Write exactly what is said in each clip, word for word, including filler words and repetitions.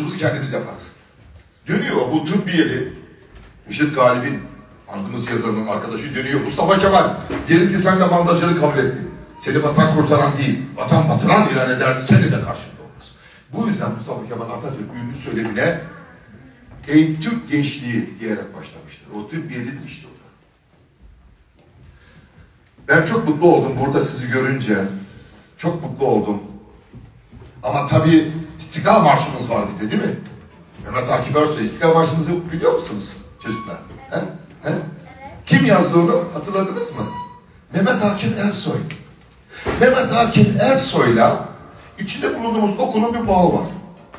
açılışımızı kendimiz yaparız. Dönüyor bu tıbbiyeli, Müşit Galip'in, andımız yazarının arkadaşı dönüyor. Mustafa Kemal, diyelim ki sen de mandacılığı kabul ettin. Seni vatan kurtaran değil, vatan batıran ilan eder, seni de karşında oluruz. Bu yüzden Mustafa Kemal Atatürk ünlü söylemine "Ey Türk gençliği" diyerek başlamıştır. O tıbbiyelidir işte o da. Ben çok mutlu oldum burada sizi görünce. Çok mutlu oldum. Ama tabii İstiklal Marşımız var bir de değil mi? Mehmet Akif Ersoy, İstiklal Marşımızı biliyor musunuz çocuklar? He? He? Kim yazdı onu? Hatırladınız mı? Mehmet Akif Ersoy. Mehmet Akif Ersoy'la içinde bulunduğumuz okulun bir bağı var.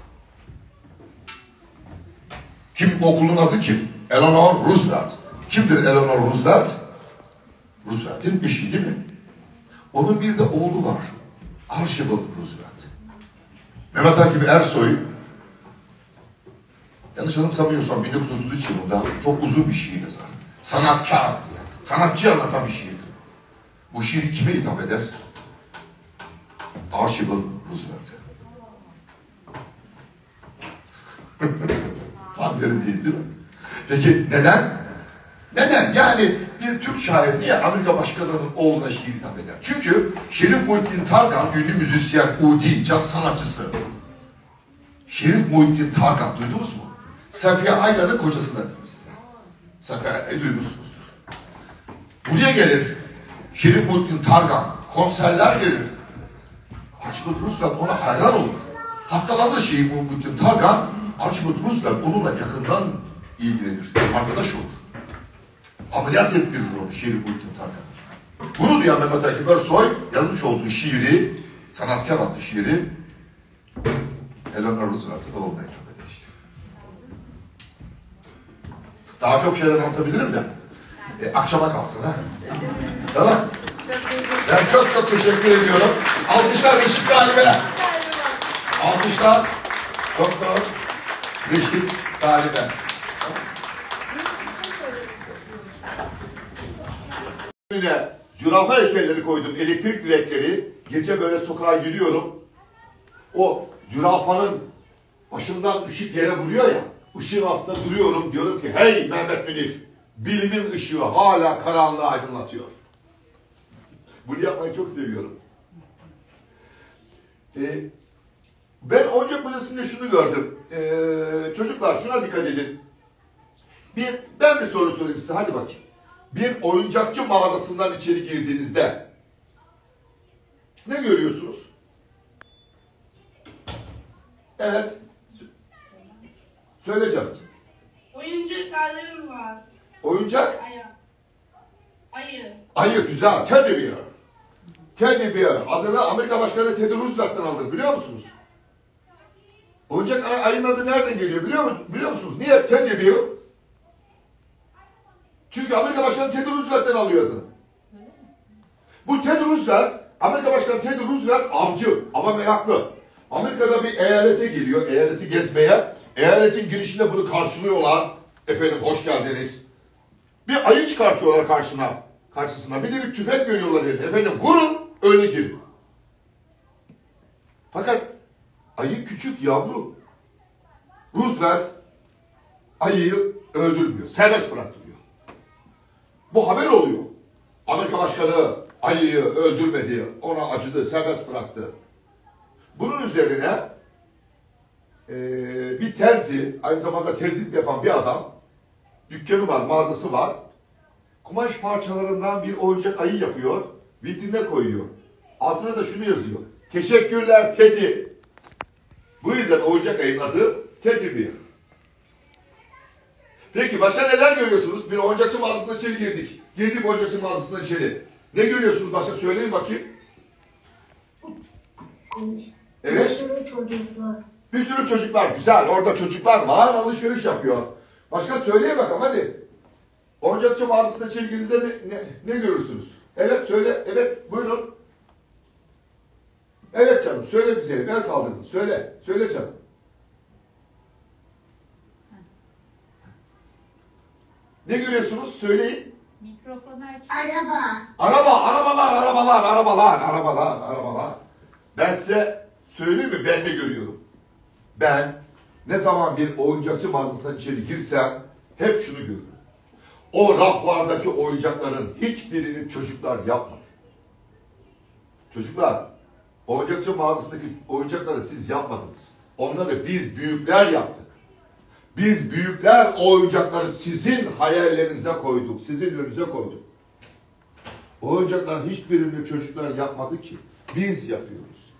Kim, okulun adı kim? Eleanor Roosevelt. Kimdir Eleanor Roosevelt? Roosevelt'in eşi değil mi? Onun bir de oğlu var. Archibald Roosevelt. Mehmet Akif Ersoy, yanlış anımsamıyorsam bin dokuz yüz otuz üç yılında çok uzun bir şiir yazar. Sanatkar diye. Sanatçı anlatan bir şiirdir. Bu şiir kime hitap eder? Archibald Roosevelt'e. Tam yerindeyiz değil mi? Peki neden? Neden? Yani bir Türk şair niye Amerika Başkanı'nın oğluna şiir hitap eder? Çünkü Şerif Muhittin Tarkan, ünlü müzisyen, udi, caz sanatçısı. Şerif Muhittin Tarkan duydunuz mu? Safiye Aylan'ın kocasını dedim size. Safiye Aylan'ı duymuşsunuzdur. Buraya gelir Şerif Muhittin Tarkan, konserler verir. Archibald Roosevelt ona hayran olur. Hastalanır Şerif Muhittin Tarkan, Archibald Roosevelt onunla yakından ilgilenir. Arkadaş olur. Ameliyat ettirir onu Şerif Muhittin Tarkan. Bunu duyan Mehmet Akif Ersoy yazmış olduğu şiiri, Sanatkar adlı şiiri Eleanor Roosevelt'ın oğluna hitap eder işte. Daha çok şeyler anlatabilirim de e, akşama kalsın ha. Tamam. Ben çok çok teşekkür ediyorum. Alkışlar Reşit Galip'e. Alkışlar Doktor Reşit Galip'e. Önüne zürafa heykelleri koydum, elektrik direkleri. Gece böyle sokağa gidiyorum. O zürafanın başından ışık yere vuruyor ya. Işığın altında duruyorum. Diyorum ki hey Mehmet Münif, bilimin ışığı hala karanlığı aydınlatıyor. Bunu yapmayı çok seviyorum. Ee, ben Oyuncak Müzesi'nde şunu gördüm. Ee, çocuklar şuna dikkat edin. Bir, ben bir soru sorayım size, hadi bakayım. Bir oyuncakçı mağazasından içeri girdiğinizde ne görüyorsunuz? Evet. Söyle canım. Oyuncak alemi var. Oyuncak? Ayı. Ayı. Ayı güzel. Teddy Bear. Teddy Bear. Adını Amerika Başkanı Teddy Roosevelt'ten aldı. Biliyor musunuz? Oyuncak ay ayının adı nereden geliyor biliyor, biliyor musunuz? Niye Teddy Bear? Çünkü Amerika Başkanı Teddy Roosevelt'ten alıyor adını. Bu Teddy Roosevelt, Amerika Başkanı Teddy Roosevelt avcı ama meraklı. Amerika'da bir eyalete geliyor, eyaleti gezmeye. Eyaletin girişinde bunu karşılıyorlar. Efendim hoş geldiniz. Bir ayı çıkartıyorlar karşına, karşısına. Bir de bir tüfek görüyorlar elinde. Efendim vurun, öyle girin. Fakat ayı küçük yavru. Roosevelt ayıyı öldürmüyor, serbest bıraktırıyor. Bu haber oluyor. Amerika Başkanı ayıyı öldürmedi, ona acıdı, serbest bıraktı. Bunun üzerine e, bir terzi, aynı zamanda terzilik yapan bir adam, dükkanı var, mağazası var. Kumaş parçalarından bir oyuncak ayı yapıyor, vitrine koyuyor. Altına da şunu yazıyor. Teşekkürler Teddy. Bu yüzden oyuncak ayının adı Teddy Bear. Peki başka neler görüyorsunuz? Bir oyuncakçı mağazasına içeri girdik. Girdik oyuncakçı mağazasına içeri. Ne görüyorsunuz başka? Söyleyin bakayım. Evet. Bir sürü çocuklar. Bir sürü çocuklar. Güzel. Orada çocuklar var. Alışveriş yapıyor. Başka söyleyin bakalım hadi. Oyuncakçı mağazasına içeri girdiğinizde ne, ne, ne görürsünüz? Evet söyle. Evet buyurun. Evet canım. Söyle bize. Ben kaldırdım. Söyle. Söyle canım. Ne görüyorsunuz? Söyleyin. Mikrofonu aç. Araba. Araba, arabalar, arabalar, arabalar, arabalar, arabalar. Ben size söyleyeyim mi? Ben ne görüyorum? Ben Ne zaman bir oyuncakçı mağazasından içeri girsem hep şunu görürüm. O raflardaki oyuncakların hiçbirini çocuklar yapmadı. Çocuklar, oyuncakçı mağazasındaki oyuncakları siz yapmadınız. Onları biz büyükler yaptık. Biz büyükler o oyuncakları sizin hayallerinize koyduk, sizin önünüze koyduk. O oyuncakların hiçbirini çocuklar yapmadı ki. Biz yapıyoruz.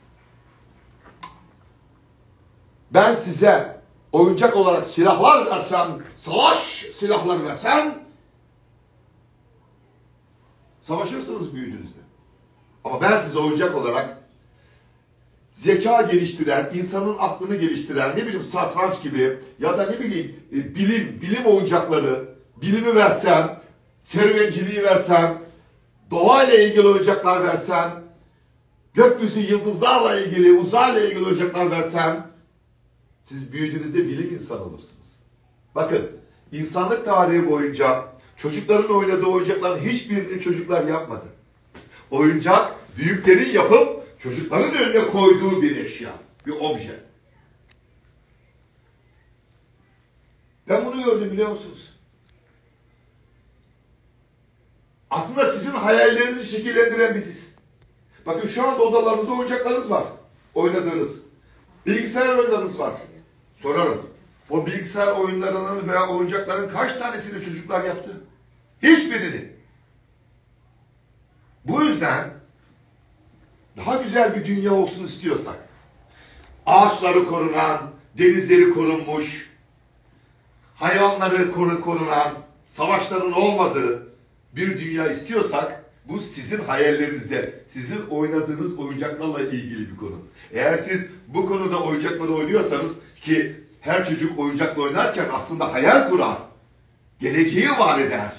Ben size oyuncak olarak silahlar versem, savaş silahları versem, savaşırsınız büyüdüğünüzde. Ama ben size oyuncak olarak zeka geliştiren, insanın aklını geliştiren, ne bileyim satranç gibi ya da ne bileyim bilim, bilim oyuncakları, bilimi versem, serüvenciliği versem, doğayla ilgili oyuncaklar versem, gökyüzü yıldızlarla ilgili, uzayla ilgili oyuncaklar versem, siz büyüdüğünüzde bilim insanı olursunuz. Bakın, insanlık tarihi boyunca çocukların oynadığı oyuncakların hiçbirini çocuklar yapmadı. Oyuncak, büyüklerin yapıp çocukların önüne koyduğu bir eşya, bir obje. Ben bunu gördüm, biliyor musunuz? Aslında sizin hayallerinizi şekillendiren biziz. Bakın şu anda odalarınızda oyuncaklarınız var. Oynadığınız. Bilgisayar oyunlarınız var. Sorarım. O bilgisayar oyunlarının veya oyuncakların kaç tanesini çocuklar yaptı? Hiçbirini. Bu yüzden daha güzel bir dünya olsun istiyorsak, ağaçları korunan, denizleri korunmuş, hayvanları korunan, savaşların olmadığı bir dünya istiyorsak, bu sizin hayallerinizde, sizin oynadığınız oyuncaklarla ilgili bir konu. Eğer siz bu konuda oyuncakları oynuyorsanız, ki her çocuk oyuncakla oynarken aslında hayal kurar, geleceği var eder.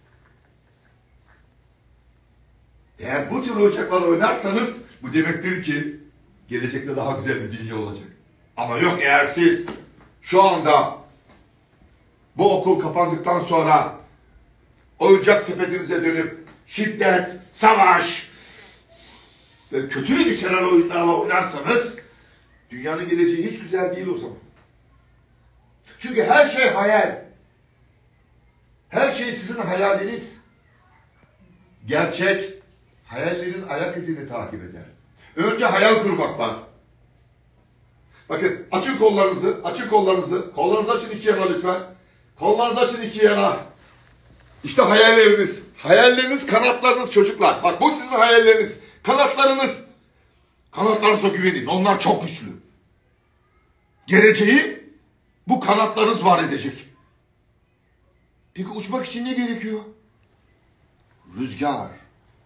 Eğer bu tür oyuncaklar oynarsanız, bu demektir ki gelecekte daha güzel bir dünya olacak. Ama yok, eğer siz şu anda bu okul kapandıktan sonra oyuncak sepetinize dönüp şiddet, savaş ve kötülük içeren oyunlarla oynarsanız dünyanın geleceği hiç güzel değil o zaman. Çünkü her şey hayal. Her şey sizin hayaliniz. Gerçek hayallerin ayak izini takip eder. Önce hayal kurmak var. Bakın, açın kollarınızı, açın kollarınızı. Kollarınızı açın iki yana lütfen. Kollarınızı açın iki yana. İşte hayalleriniz. Hayalleriniz, kanatlarınız çocuklar. Bak, bu sizin hayalleriniz. Kanatlarınız. Kanatlarınıza güvenin. Onlar çok güçlü. Geleceği bu kanatlarınız var edecek. Peki uçmak için ne gerekiyor? Rüzgar.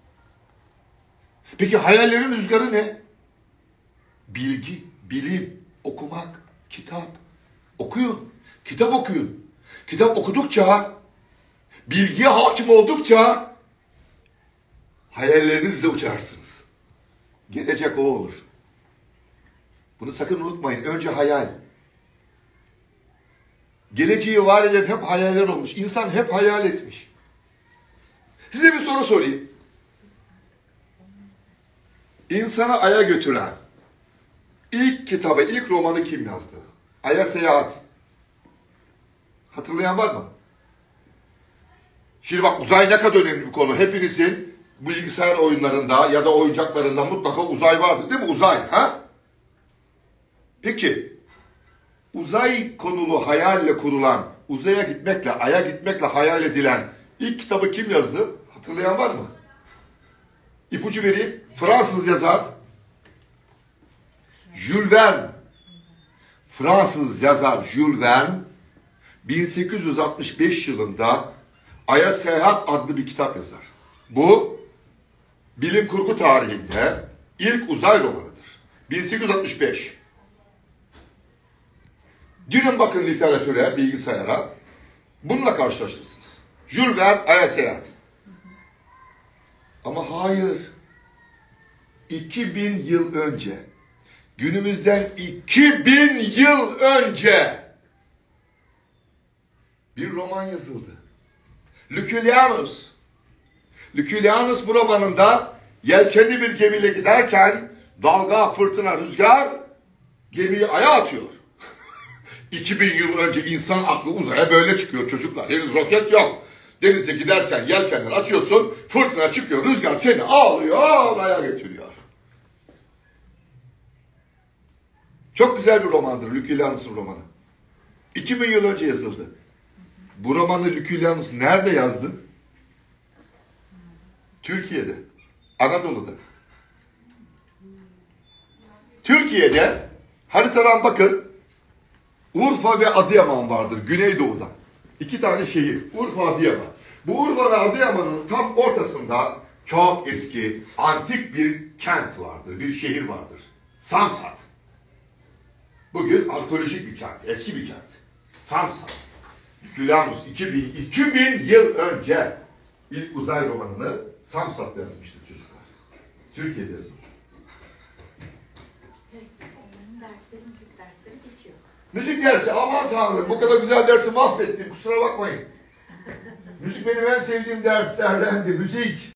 Peki hayallerin rüzgarı ne? Bilgi, bilim, okumak, kitap. Okuyun. Kitap okuyun. Kitap okudukça, bilgiye hakim oldukça hayallerinizle uçarsınız. Gelecek o olur. Bunu sakın unutmayın. Önce hayal. Geleceği var eden hep hayaller olmuş. İnsan hep hayal etmiş. Size bir soru sorayım. İnsanı Ay'a götüren ilk kitabı, ilk romanı kim yazdı? Ay'a Seyahat. Hatırlayan var mı? Şimdi bak, uzay ne kadar önemli bir konu. Hepinizin bilgisayar oyunlarında ya da oyuncaklarında mutlaka uzay vardır, değil mi? Uzay, ha? Peki, uzay konulu hayalle kurulan, uzaya gitmekle, Ay'a gitmekle hayal edilen ilk kitabı kim yazdı? Hatırlayan var mı? İpucu vereyim. Fransız yazar Jules Verne. Fransız yazar Jules Verne bin sekiz yüz altmış beş yılında Ay'a Seyahat adlı bir kitap yazar. Bu bilim kurgu tarihinde ilk uzay romanıdır. bin sekiz yüz altmış beş. Girin bakın literatüre, bilgisayara. Bununla karşılaşırsınız. Jules Verne, Ay'a Seyahat. Ama hayır. iki bin yıl önce, günümüzden iki bin yıl önce bir roman yazıldı. Lucullus. Lucullus bu romanında yelkenli bir gemiyle giderken dalga, fırtına, rüzgar gemiyi Ay'a atıyor. iki bin yıl önce insan aklı uzaya böyle çıkıyor çocuklar. Henüz roket yok. Denize giderken yelkenler açıyorsun, fırtına çıkıyor, rüzgar seni ağlıyor, ağlaya getiriyor. Çok güzel bir romandır Lucilianus'un romanı. iki bin yıl önce yazıldı. Bu romanı Lucilianus nerede yazdı? Türkiye'de, Anadolu'da. Türkiye'de haritadan bakın, Urfa ve Adıyaman vardır Güneydoğu'da. İki tane şehir, Urfa, Adıyaman. Bu Urfa ve Adıyaman'ın tam ortasında çok eski, antik bir kent vardır, bir şehir vardır. Samsat. Bugün arkeolojik bir kent, eski bir kent. Samsat. Lucilianus iki bin, iki bin yıl önce ilk uzay romanını Samsat'ta yazmıştır çocuklar. Türkiye'de yazılmış. Evet, onların dersleri, müzik dersleri geçiyor. Müzik dersi, aman tanrım bu kadar güzel dersi mahvettim, kusura bakmayın. Müzik benim en sevdiğim derslerdendi, müzik.